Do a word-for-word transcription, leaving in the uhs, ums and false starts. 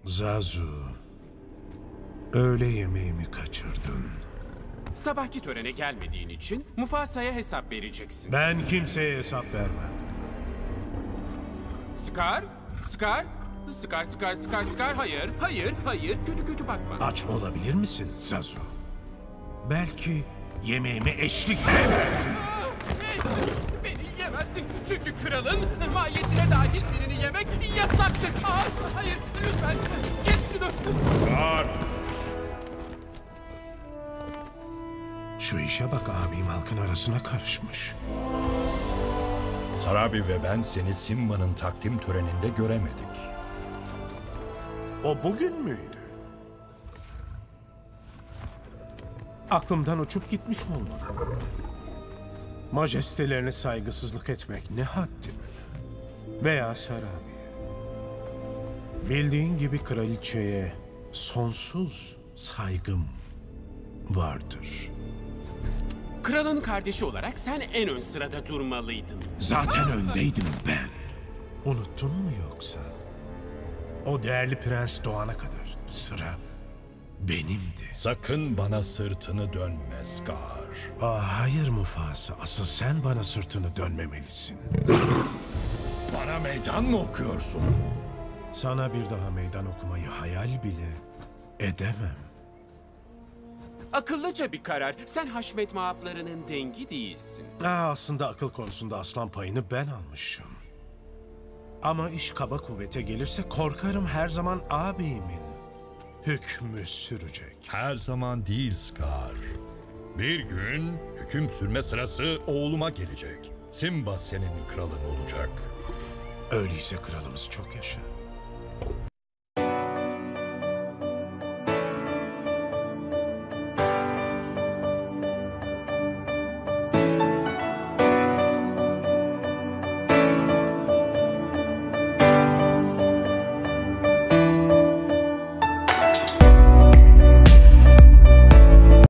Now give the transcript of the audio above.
Zazu, öğle yemeğimi kaçırdın. Sabahki törene gelmediğin için Mufasa'ya hesap vereceksin. Ben kimseye hesap vermem. Scar? Scar? Scar, Scar, Scar, Scar. Hayır, hayır, hayır. Kötü kötü bakma. Aç olabilir misin Zazu? Belki yemeğime eşlik edersin. Beni yemezsin. Çünkü kralın mahiyetine dahil birini yemek yasaktır. Aa, hayır, lütfen. Kes şunu. Var. Şu işe bak, abim halkın arasına karışmış. Sarabi ve ben seni Simba'nın takdim töreninde göremedik. O bugün müydü? Aklımdan uçup gitmiş olmalı. Majestelerine saygısızlık etmek ne haddim? Veya Sarabi'ye. Bildiğin gibi kraliçeye sonsuz saygım vardır. Kralın kardeşi olarak sen en ön sırada durmalıydın. Zaten öndeydim ben. Unuttun mu yoksa? O değerli prens doğana kadar sıra benimdi. Sakın bana sırtını dönme Scar. Aa, hayır Mufasa, asıl sen bana sırtını dönmemelisin. Bana meydan mı okuyorsun? Sana bir daha meydan okumayı hayal bile edemem. Akıllıca bir karar. Sen Haşmet Mahaplarının dengi değilsin. Aa, aslında akıl konusunda aslan payını ben almışım. Ama iş kaba kuvvete gelirse korkarım her zaman abimin hükmü sürecek. Her zaman değil Scar. Bir gün hüküm sürme sırası oğluma gelecek. Simba senin kralın olacak. Öyleyse kralımız çok yaşa.